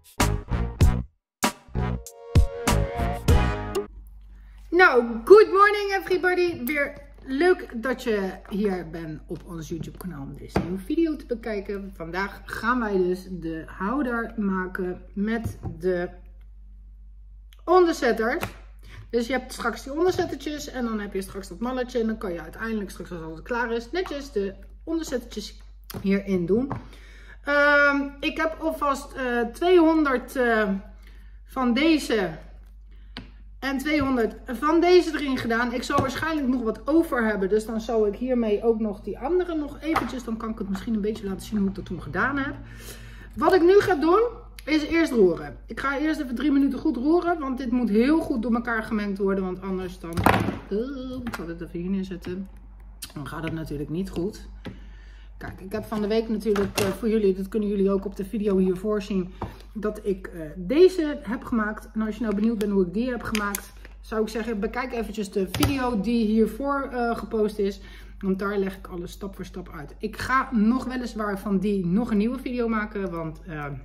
Nou, good morning everybody. Weer leuk dat je hier bent op ons YouTube kanaal om deze nieuwe video te bekijken. Vandaag gaan wij dus de houder maken met de onderzetters. Dus je hebt straks die onderzettertjes en dan heb je straks dat malletje. En dan kan je uiteindelijk straks als het klaar is netjes de onderzettertjes hierin doen. Ik heb alvast 200 van deze en 200 van deze erin gedaan. Ik zal waarschijnlijk nog wat over hebben. Dus dan zal ik hiermee ook nog die andere nog eventjes. Dan kan ik het misschien een beetje laten zien hoe ik dat toen gedaan heb. Wat ik nu ga doen is eerst roeren. Ik ga eerst even 3 minuten goed roeren. Want dit moet heel goed door elkaar gemengd worden. Want anders dan... ik zal dit even hier neerzetten. Dan gaat het natuurlijk niet goed. Kijk, ik heb van de week natuurlijk voor jullie, dat kunnen jullie ook op de video hiervoor zien, dat ik deze heb gemaakt. En als je nou benieuwd bent hoe ik die heb gemaakt, zou ik zeggen, bekijk eventjes de video die hiervoor gepost is. Want daar leg ik alles stap voor stap uit. Ik ga nog weliswaar van die nog een nieuwe video maken. Want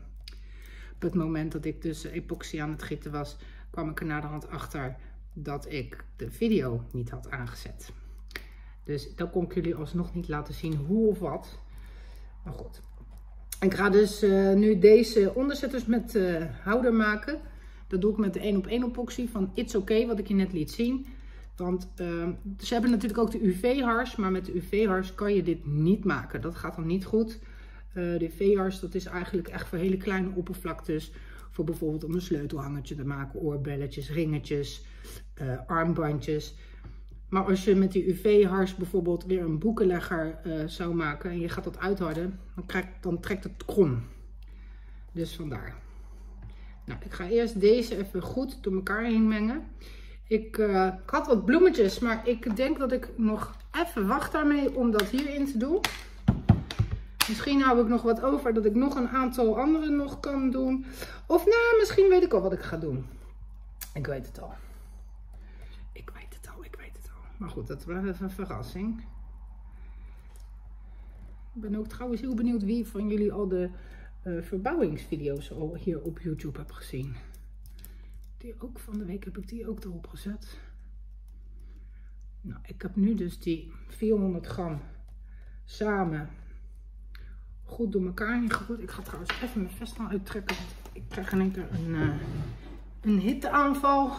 op het moment dat ik dus epoxy aan het gieten was, kwam ik er naderhand achter dat ik de video niet had aangezet. Dus dat kon ik jullie alsnog niet laten zien hoe of wat. Maar goed. Ik ga dus nu deze onderzetters met houder maken. Dat doe ik met de 1-op-1 epoxy van It's Okay, wat ik je net liet zien. Want ze hebben natuurlijk ook de UV-hars. Maar met de UV-hars kan je dit niet maken. Dat gaat dan niet goed. De UV-hars, dat is eigenlijk echt voor hele kleine oppervlaktes. Voor bijvoorbeeld om een sleutelhangertje te maken. Oorbelletjes, ringetjes, armbandjes. Maar als je met die UV-hars bijvoorbeeld weer een boekenlegger zou maken en je gaat dat uitharden, dan trekt het krom. Dus vandaar. Nou, ik ga eerst deze even goed door elkaar heen mengen. Ik had wat bloemetjes, maar ik denk dat ik nog even wacht daarmee om dat hierin te doen. Misschien hou ik nog wat over dat ik nog een aantal andere nog kan doen. Of nou, misschien weet ik al wat ik ga doen. Ik weet het al. Maar goed, dat was even een verrassing. Ik ben ook trouwens heel benieuwd wie van jullie al de verbouwingsvideo's al hier op YouTube heb gezien. Die ook van de week heb ik die ook erop gezet. Nou, ik heb nu dus die 400 gram samen goed door elkaar heen gegooid. Ik ga trouwens even mijn vest aan uittrekken, want ik krijg in één keer een hitteaanval.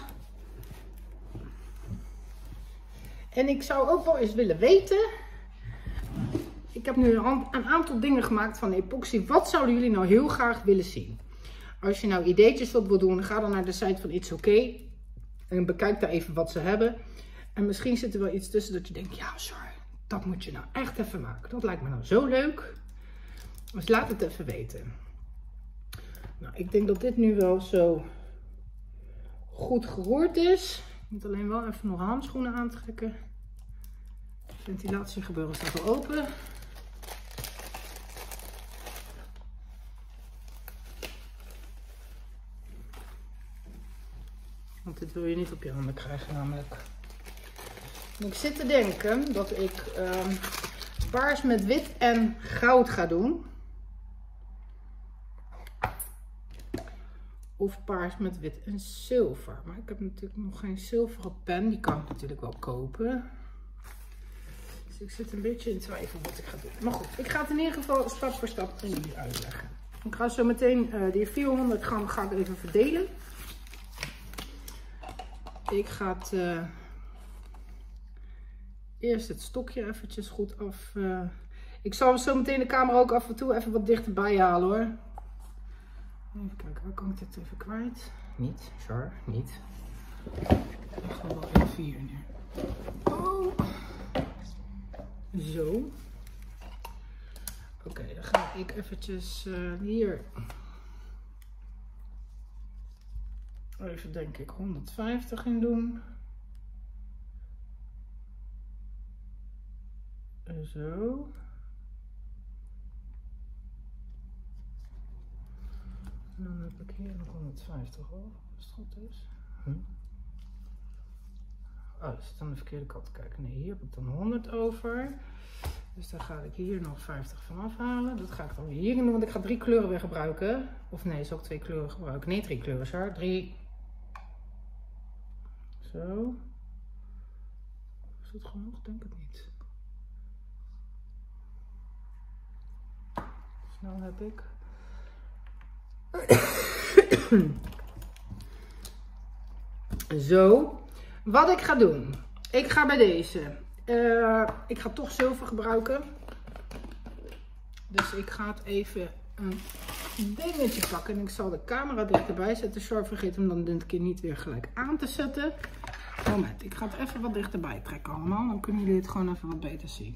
En ik zou ook wel eens willen weten, ik heb nu een aantal dingen gemaakt van epoxy. Wat zouden jullie nou heel graag willen zien? Als je nou ideetjes op wil doen, ga dan naar de site van It's Okay. En bekijk daar even wat ze hebben. En misschien zit er wel iets tussen dat je denkt, ja sorry, dat moet je nou echt even maken. Dat lijkt me nou zo leuk. Dus laat het even weten. Nou, ik denk dat dit nu wel zo goed geroerd is. Ik moet alleen wel even nog handschoenen aantrekken. De ventilatiegebeuren staat al open. Want dit wil je niet op je handen krijgen namelijk. En ik zit te denken dat ik paars met wit en goud ga doen. Of paars met wit en zilver. Maar ik heb natuurlijk nog geen zilveren pen. Die kan ik natuurlijk wel kopen. Dus ik zit een beetje in twijfel wat ik ga doen. Maar goed, ik ga het in ieder geval stap voor stap aan jullie uitleggen. Ik ga zo meteen die 400 gram ga ik even verdelen. Ik ga eerst het stokje eventjes goed af. Ik zal zo meteen de camera ook af en toe even wat dichterbij halen hoor. Even kijken, waar kan ik dit even kwijt? Niet, sure, niet. Ik ga wel even hier neer. Oh. Zo. Oké, dan ga ik eventjes hier. Even denk ik 150 in doen. Zo. En dan heb ik hier nog 150 over, als het goed is. Oh, dat is dan de verkeerde kant kijken. Nee, hier heb ik dan 100 over. Dus dan ga ik hier nog 50 van afhalen. Dat ga ik dan weer hierin doen, want ik ga 3 kleuren weer gebruiken. Of nee, zal ik 2 kleuren gebruiken? Nee, 3 kleuren, sorry. 3. Zo. Is dat genoeg? Denk het niet. Snel heb ik. Zo. Wat ik ga doen. Ik ga bij deze. Ik ga toch zilver gebruiken. Dus ik ga het even een dingetje pakken. En ik zal de camera dichterbij zetten. Sorry, vergeet hem dan dit keer niet weer gelijk aan te zetten. Moment, ik ga het even wat dichterbij trekken allemaal. Dan kunnen jullie het gewoon even wat beter zien.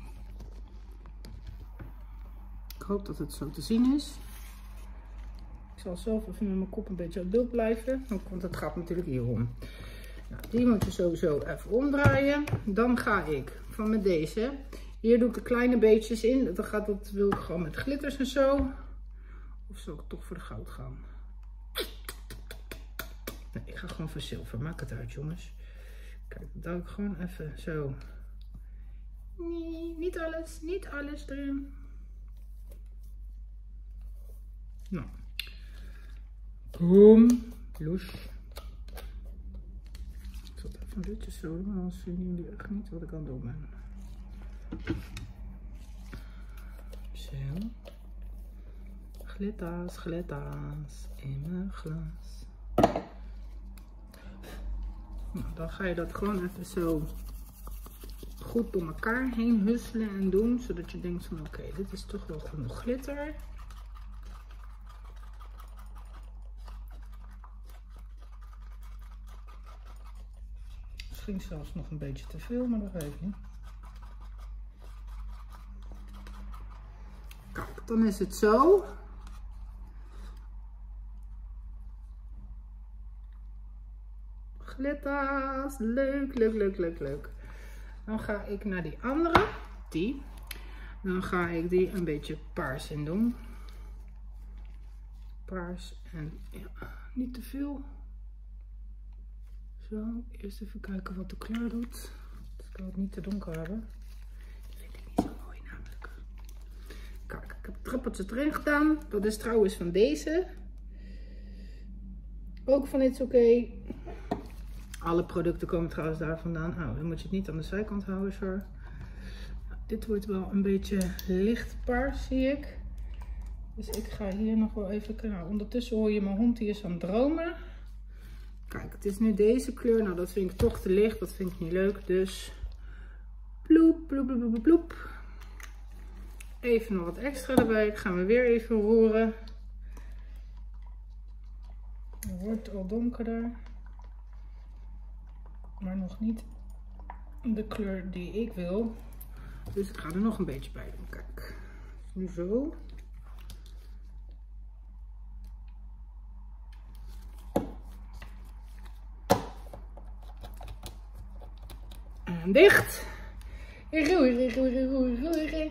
Ik hoop dat het zo te zien is. Ik zal zelf even met mijn kop een beetje op beeld blijven. Want het gaat natuurlijk hierom. Nou, die moet je sowieso even omdraaien. Dan ga ik van met deze. Hier doe ik de kleine beetjes in. Dat wil ik gewoon met glitters en zo. Of zal ik toch voor de goud gaan? Nee, ik ga gewoon voor zilver. Maak het uit, jongens. Kijk, dat doe ik gewoon even zo. Nee, niet alles erin. Nou. Boom. Loes. Ik zal het even een beetje zo doen, anders zien jullie echt niet wat ik aan het doen ben. Zo. Glitters, glitters in mijn glas. Nou, dan ga je dat gewoon even zo goed door elkaar heen husselen en doen, zodat je denkt van oké, dit is toch wel genoeg glitter. Misschien zelfs nog een beetje te veel, maar dat weet ik niet. Kijk, dan is het zo. Glitters, leuk, leuk, leuk, leuk, leuk. Dan ga ik naar die andere, Dan ga ik die een beetje paars in doen. Paars en ja, niet te veel. Zo, eerst even kijken wat de kleur doet. Dus ik wil het niet te donker hebben. Dat vind ik niet zo mooi namelijk. Kijk, ik heb druppeltjes erin gedaan. Dat is trouwens van deze. Ook van It's OK. Alle producten komen trouwens daar vandaan. Oh, dan moet je het niet aan de zijkant houden, zo. Nou, dit wordt wel een beetje licht paars, zie ik. Dus ik ga hier nog wel even... Nou, ondertussen hoor je mijn hond, die is aan het dromen. Kijk, het is nu deze kleur. Nou, dat vind ik toch te licht. Dat vind ik niet leuk. Dus ploep, ploep, ploep, ploep, ploep. Even nog wat extra erbij. Gaan we weer even roeren. Het wordt al donkerder. Maar nog niet de kleur die ik wil. Dus ik ga er nog een beetje bij doen. Kijk, nu zo. En dicht. Roer.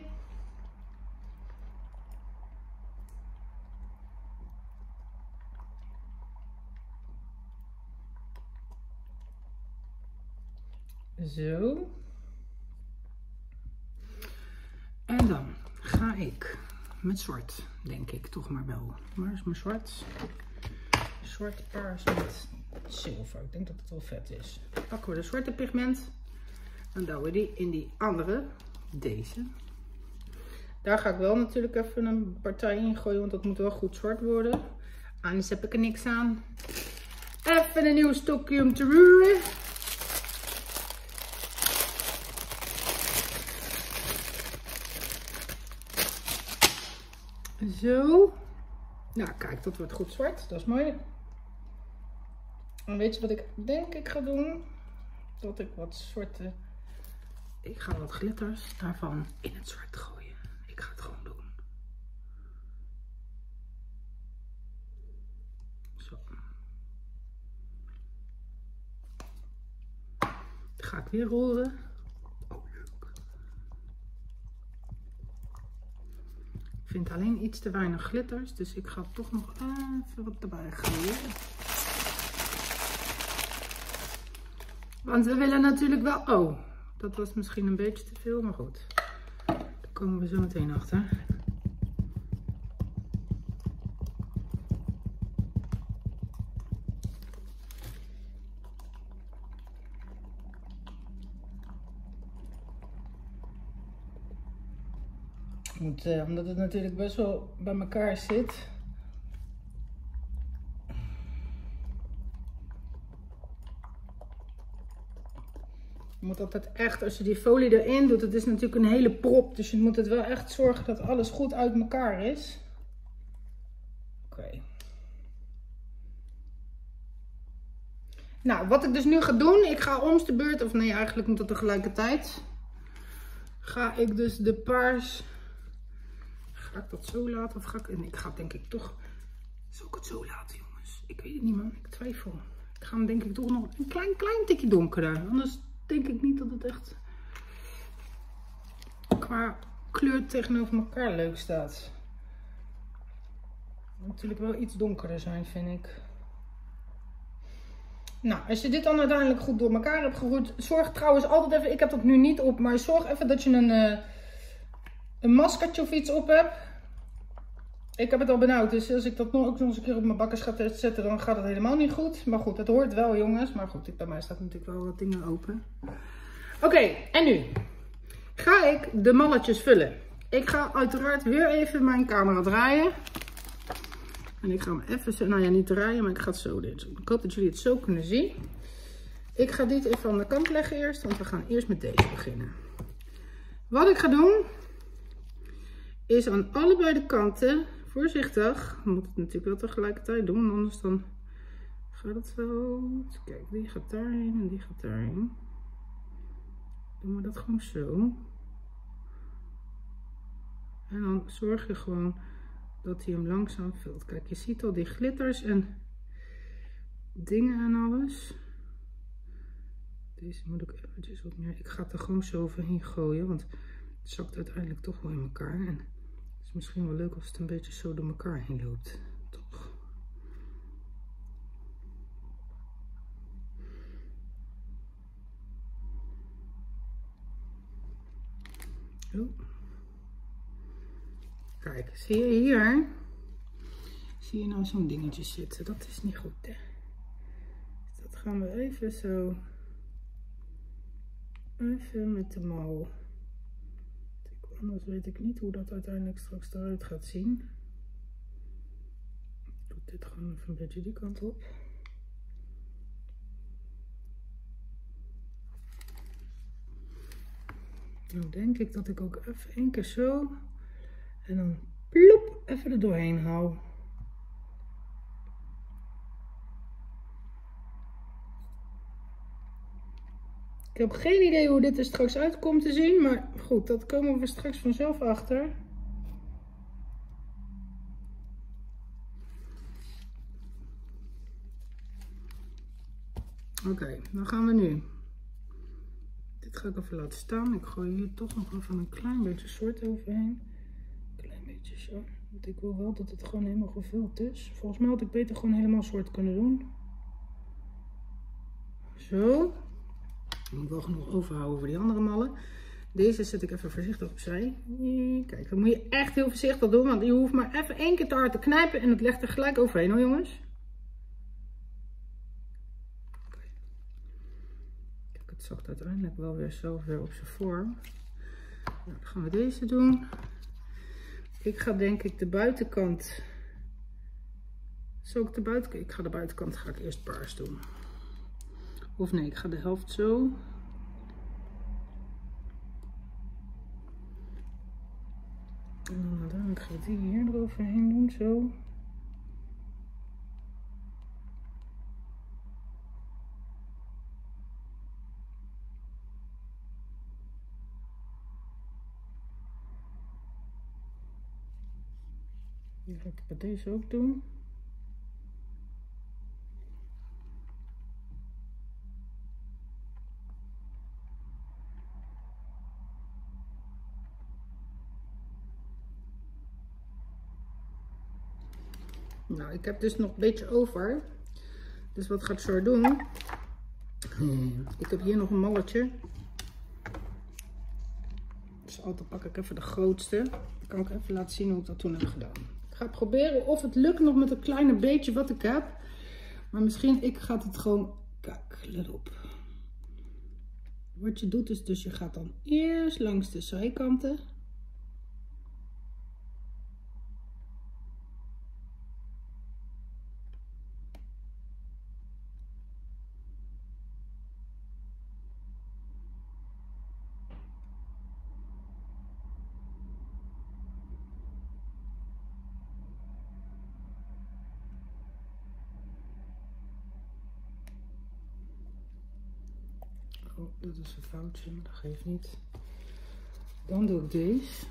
Zo. En dan ga ik met zwart, denk ik toch maar wel. Waar is mijn zwart? Zwart paars met zilver. Ik denk dat het wel vet is. Dan pakken we de zwarte pigment. Dan doen we die in die andere, deze. Daar ga ik wel natuurlijk even een partij in gooien, want dat moet wel goed zwart worden. Anders heb ik er niks aan. Even een nieuw stokje om te roeren. Zo. Nou, kijk, dat wordt goed zwart. Dat is mooi. En weet je wat ik denk ik ga doen? Dat ik wat zwarte... Ik ga wat glitters daarvan in het zwart gooien. Ik ga het gewoon doen. Zo. Dan ga ik weer roeren. Oh, leuk. Ik vind alleen iets te weinig glitters. Dus ik ga toch nog even wat erbij gooien. Want we willen natuurlijk wel... Oh, dat was misschien een beetje te veel, maar goed. komen we zo meteen achter. Omdat het natuurlijk best wel bij elkaar zit. Je moet altijd echt, als je die folie erin doet, het is natuurlijk een hele prop. Dus je moet het wel echt zorgen dat alles goed uit elkaar is. Oké. Nou, wat ik dus nu ga doen, ik ga om de beurt, of nee, eigenlijk moet dat tegelijkertijd. Ga ik dus de paars, ga ik dat zo laten of ga ik, nee, ik ga het denk ik toch, zal ik het zo laten jongens? Ik weet het niet man, ik twijfel. Ik ga hem denk ik toch nog een klein tikje donkerder, anders denk ik niet dat het echt qua kleur tegenover elkaar leuk staat. Het moet natuurlijk wel iets donkerder zijn, vind ik. Nou, als je dit dan uiteindelijk goed door elkaar hebt geroerd, zorg trouwens altijd even, ik heb dat nu niet op, maar zorg even dat je een maskertje of iets op hebt. Ik heb het al benauwd, dus als ik dat nog eens een keer op mijn bakkers ga zetten, dan gaat het helemaal niet goed. Maar goed, het hoort wel jongens, maar goed, bij mij staat natuurlijk wel wat dingen open. Oké, en nu ga ik de malletjes vullen. Ik ga uiteraard weer even mijn camera draaien. En ik ga hem even zo, nou ja, niet draaien, maar ik ga het zo doen. Ik hoop dat jullie het zo kunnen zien. Ik ga dit even aan de kant leggen eerst, want we gaan eerst met deze beginnen. Wat ik ga doen, is aan allebei de kanten, voorzichtig, ik moet het natuurlijk wel tegelijkertijd doen, anders dan gaat het fout. Kijk, die gaat daarheen en die gaat daarheen. Doen we dat gewoon zo. En dan zorg je gewoon dat hij hem langzaam vult. Kijk, je ziet al die glitters en dingen en alles. Deze moet ik eventjes wat meer. Ik ga het er gewoon zo overheen gooien, want het zakt uiteindelijk toch wel in elkaar. En het is misschien wel leuk als het een beetje zo door elkaar heen loopt. Toch? Oh. Kijk, zie je hier? Zie je nou zo'n dingetje zitten? Dat is niet goed, hè? Dus dat gaan we even zo. Even met de mouw. Anders weet ik niet hoe dat uiteindelijk straks eruit gaat zien. Ik doe dit gewoon even een beetje die kant op. Nou denk ik dat ik ook even één keer zo. En dan ploep even er doorheen hou. Ik heb geen idee hoe dit er straks uit komt te zien, maar goed, dat komen we straks vanzelf achter. Oké, dan gaan we nu. Dit ga ik even laten staan. Ik gooi hier toch nog even een klein beetje zwart overheen. Een klein beetje zo. Want ik wil wel dat het gewoon helemaal gevuld is. Volgens mij had ik beter gewoon helemaal zwart kunnen doen. Zo. Ik moet wel genoeg overhouden voor die andere mallen. Deze zet ik even voorzichtig opzij. Kijk, dat moet je echt heel voorzichtig doen. Want je hoeft maar even één keer te hard te knijpen. En het legt er gelijk overheen hoor jongens. Okay. Kijk, het zakt uiteindelijk wel weer zelf weer op zijn vorm. Nou, dan gaan we deze doen. Ik ga denk ik de buitenkant. Zal ik de buitenkant? Ik ga de buitenkant ga ik eerst paars doen. Of nee, ik ga de helft zo. En dan uiteindelijk ga ik die hier eroverheen doen, zo. Die ga ik bij deze ook doen. Nou, ik heb dus nog een beetje over. Dus wat ga ik zo doen? Ik heb hier nog een malletje. Zo. altijd pak ik even de grootste. Dan kan ik even laten zien hoe ik dat toen heb gedaan. Ik ga proberen of het lukt nog met een kleine beetje wat ik heb. Maar misschien gaat het gewoon... Kijk, let op. Wat je doet is dus je gaat dan eerst langs de zijkanten. Oh, dat is een foutje, maar dat geeft niet. Dan doe ik deze.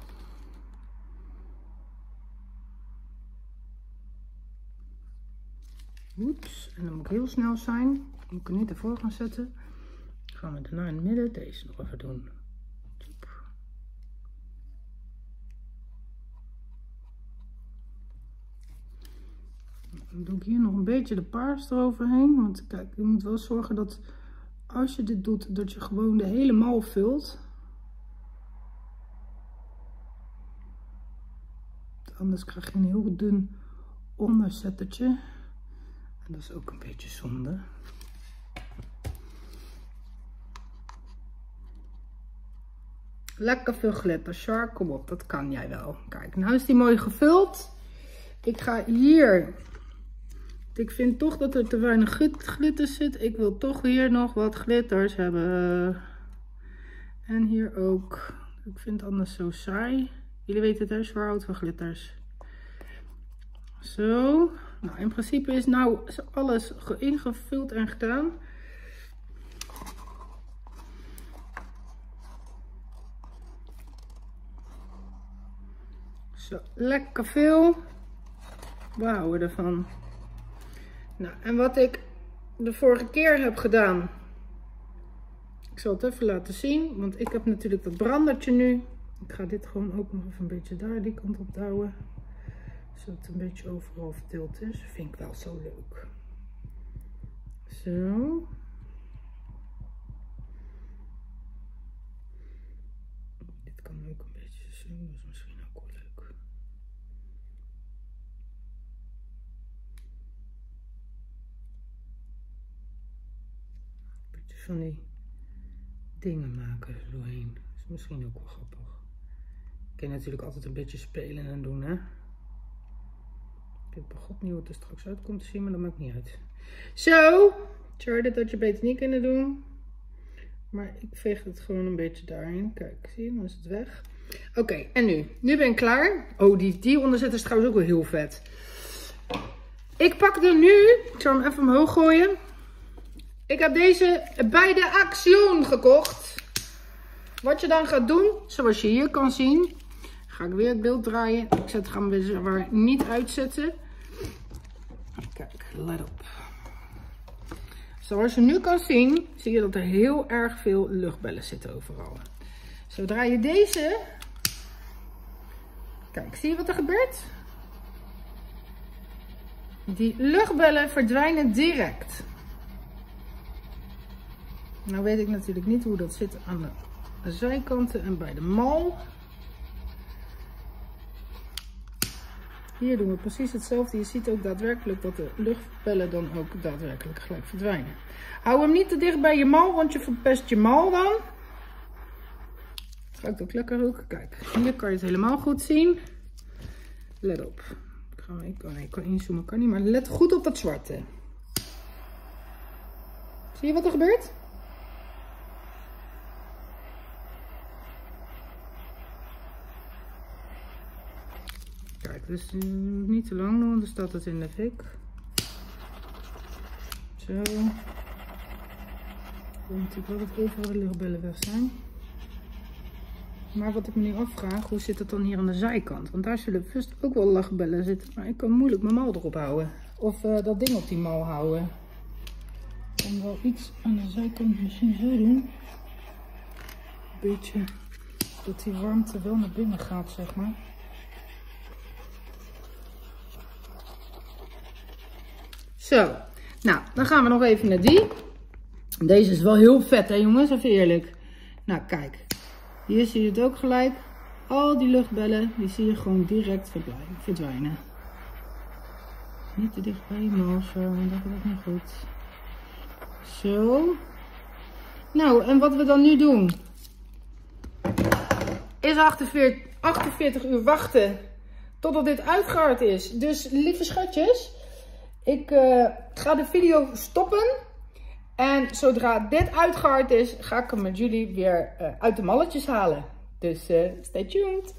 Oeps, en dan moet ik heel snel zijn. Dan moet ik er niet ervoor gaan zetten. Dan gaan we daarna in het midden deze nog even doen. Dan doe ik hier nog een beetje de paars eroverheen. Want kijk, je moet wel zorgen dat als je dit doet, dat je gewoon de hele mal vult. Anders krijg je een heel dun onderzettertje. En dat is ook een beetje zonde. Lekker veel glitter, Char, kom op, dat kan jij wel. Kijk, nou is die mooi gevuld. Ik ga hier... Ik vind toch dat er te weinig glitter zit. Ik wil toch hier nog wat glitters hebben. En hier ook. Ik vind het anders zo saai. Jullie weten het, hè? Zwaar houdt van glitters. Zo. Nou, in principe is nou alles ingevuld en gedaan. Zo, lekker veel. We houden ervan. Nou, en wat ik de vorige keer heb gedaan, ik zal het even laten zien, want ik heb natuurlijk dat brandertje nu. Ik ga dit gewoon ook nog even een beetje daar die kant op douwen, zodat het een beetje overal verdeeld is. Vind ik wel zo leuk. Zo. Dit kan ook een beetje zo, dat is misschien ook wel leuk. Van die dingen maken er doorheen. Dat is misschien ook wel grappig. Ik kan natuurlijk altijd een beetje spelen en doen, hè. Ik weet bij god niet hoe het er straks uit komt te zien, maar dat maakt niet uit. Zo! Char, dit had je beter niet kunnen doen. Maar ik veeg het gewoon een beetje daarin. Kijk, zie je, dan is het weg. Oké, en nu? Nu ben ik klaar. Oh, die onderzet is trouwens ook wel heel vet. Ik pak er nu, ik zal hem even omhoog gooien. Ik heb deze bij de Action gekocht. Wat je dan gaat doen, zoals je hier kan zien. Ga ik weer het beeld draaien. Ik ga hem weer niet uitzetten. Kijk, let op. Zoals je nu kan zien, zie je dat er heel erg veel luchtbellen zitten overal. Zodra je deze... Kijk, zie je wat er gebeurt? Die luchtbellen verdwijnen direct. Nou weet ik natuurlijk niet hoe dat zit aan de zijkanten en bij de mal. Hier doen we precies hetzelfde. Je ziet ook daadwerkelijk dat de luchtbellen dan ook daadwerkelijk gelijk verdwijnen. Hou hem niet te dicht bij je mal, want je verpest je mal dan. Ga ik ook lekker ook. Kijk, hier kan je het helemaal goed zien. Let op. Ik kan inzoomen, kan niet, maar let goed op dat zwarte. Zie je wat er gebeurt? Kijk, dus niet te lang doen, want dan staat het in de fik. Zo. Ik wil natuurlijk wel dat overal de luchtbellen weg zijn. Maar wat ik me nu afvraag, hoe zit het dan hier aan de zijkant? Want daar zullen vast ook wel luchtbellen zitten, maar ik kan moeilijk mijn mal erop houden. Of dat ding op die mal houden. Ik kan wel iets aan de zijkant misschien zo doen. Een beetje dat die warmte wel naar binnen gaat, zeg maar. Zo, nou, dan gaan we nog even naar die. Deze is wel heel vet, hè jongens, even eerlijk. Nou, kijk. Hier zie je het ook gelijk. Al die luchtbellen, die zie je gewoon direct verdwijnen. Niet te dicht bij je malser, want dat gaat niet goed. Zo. Nou, en wat we dan nu doen, is 48 uur wachten totdat dit uitgehard is. Dus lieve schatjes, ik ga de video stoppen. En zodra dit uitgehard is, ga ik hem met jullie weer uit de malletjes halen. Dus stay tuned.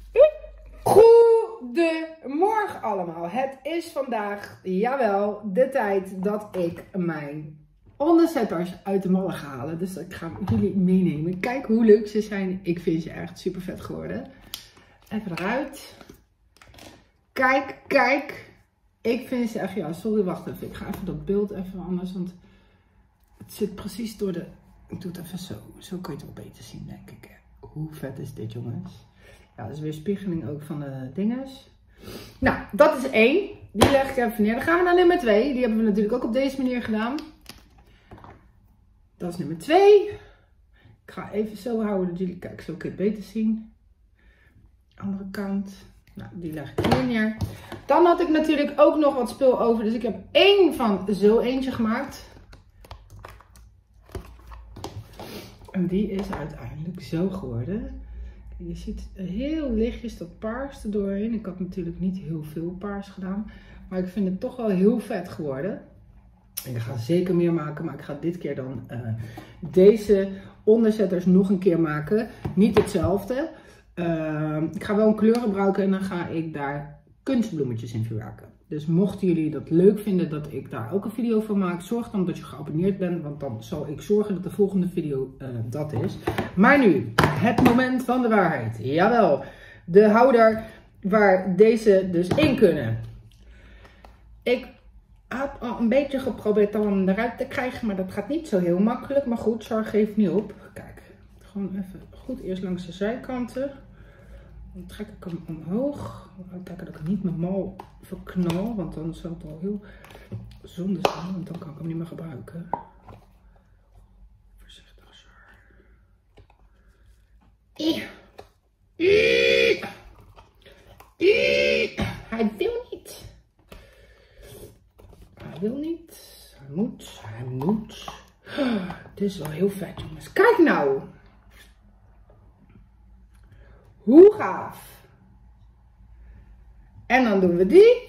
Goedemorgen allemaal. Het is vandaag, jawel, de tijd dat ik mijn onderzetters uit de mallen ga halen. Dus ik ga jullie meenemen. Kijk hoe leuk ze zijn. Ik vind ze echt super vet geworden. Even eruit. Kijk, kijk. Ik vind ze echt, ja, sorry, wacht even. Ik ga even dat beeld even anders, want het zit precies door de... Ik doe het even zo. Zo kun je het wel beter zien, denk ik. Hoe vet is dit, jongens? Ja, dat is weer spiegeling ook van de dinges. Nou, dat is 1. Die leg ik even neer. Dan gaan we naar nummer 2. Die hebben we natuurlijk ook op deze manier gedaan. Dat is nummer 2. Ik ga even zo houden dat jullie... Kijk, zo kun je het beter zien. Andere kant. Nou, die leg ik hier neer. Dan had ik natuurlijk ook nog wat spul over. Dus ik heb 1 van zo eentje gemaakt. En die is uiteindelijk zo geworden. Je ziet heel lichtjes dat paars er doorheen. Ik had natuurlijk niet heel veel paars gedaan. Maar ik vind het toch wel heel vet geworden. Ik ga zeker meer maken. Maar ik ga dit keer dan deze onderzetters nog een keer maken. Niet hetzelfde. Ik ga wel een kleur gebruiken. En dan ga ik daar kunstbloemetjes in verwerken. Dus mochten jullie dat leuk vinden dat ik daar ook een video van maak, zorg dan dat je geabonneerd bent, want dan zal ik zorgen dat de volgende video dat is. Maar nu, het moment van de waarheid. Jawel, de houder waar deze dus in kunnen. Ik heb al een beetje geprobeerd om hem eruit te krijgen, maar dat gaat niet zo heel makkelijk. Maar goed, zorg even niet op. Kijk, gewoon even goed eerst langs de zijkanten. Dan trek ik hem omhoog. Kijken dat ik niet mijn mal verknal, want dan zou het al heel zonde zijn, want dan kan ik hem niet meer gebruiken. Voorzichtig zo. Hij wil niet. Hij wil niet. Hij moet. Hij moet. Dit is wel heel vet, jongens. Kijk nou. Hoe gaaf. En dan doen we die.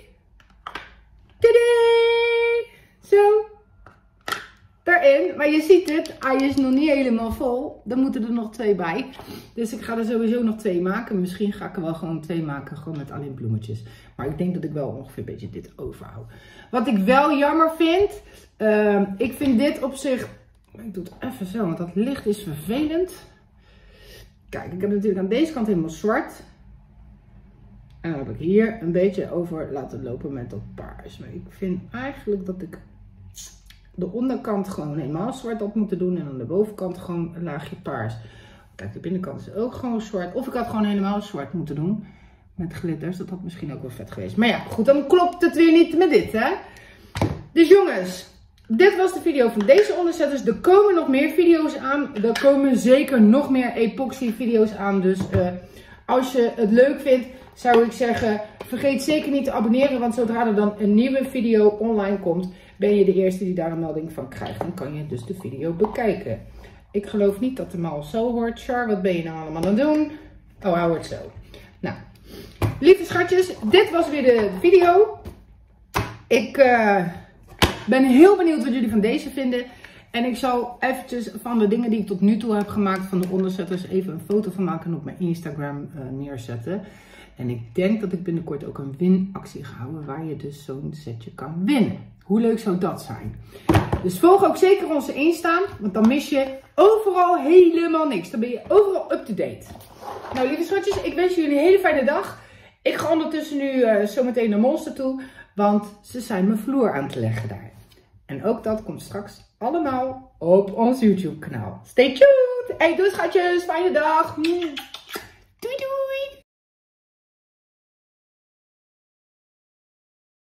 Tadaa! Zo. Daarin. Maar je ziet het. Hij is nog niet helemaal vol. Dan moeten er nog 2 bij. Dus ik ga er sowieso nog 2 maken. Misschien ga ik er wel gewoon 2 maken. Gewoon met alleen bloemetjes. Maar ik denk dat ik wel ongeveer een beetje dit overhoud. Wat ik wel jammer vind. Ik vind dit op zich. Ik doe het even zo. Want dat licht is vervelend. Kijk, ik heb natuurlijk aan deze kant helemaal zwart. En dan heb ik hier een beetje over laten lopen met dat paars. Maar ik vind eigenlijk dat ik de onderkant gewoon helemaal zwart had moeten doen. En aan de bovenkant gewoon een laagje paars. Kijk, de binnenkant is ook gewoon zwart. Of ik had gewoon helemaal zwart moeten doen. Met glitters. Dat had misschien ook wel vet geweest. Maar ja, goed, dan klopt het weer niet met dit, hè. Dus jongens, dit was de video van deze onderzetters. Er komen nog meer video's aan. Er komen zeker nog meer epoxy video's aan. Dus als je het leuk vindt, zou ik zeggen, vergeet zeker niet te abonneren. Want zodra er dan een nieuwe video online komt, ben je de eerste die daar een melding van krijgt. Dan kan je dus de video bekijken. Ik geloof niet dat de mal zo hoort. Char, wat ben je nou allemaal aan het doen? Oh, hou het zo. Nou, lieve schatjes, dit was weer de video. Ik ben heel benieuwd wat jullie van deze vinden. En ik zal eventjes van de dingen die ik tot nu toe heb gemaakt van de onderzetters even een foto van maken en op mijn Instagram neerzetten. En ik denk dat ik binnenkort ook een winactie ga houden waar je dus zo'n setje kan winnen. Hoe leuk zou dat zijn? Dus volg ook zeker onze Insta, want dan mis je overal helemaal niks. Dan ben je overal up-to-date. Nou, lieve schatjes, ik wens jullie een hele fijne dag. Ik ga ondertussen nu zometeen naar Monster toe, want ze zijn mijn vloer aan het leggen daar. En ook dat komt straks allemaal op ons YouTube kanaal. Stay tuned! Hey, doei schatjes, fijne dag!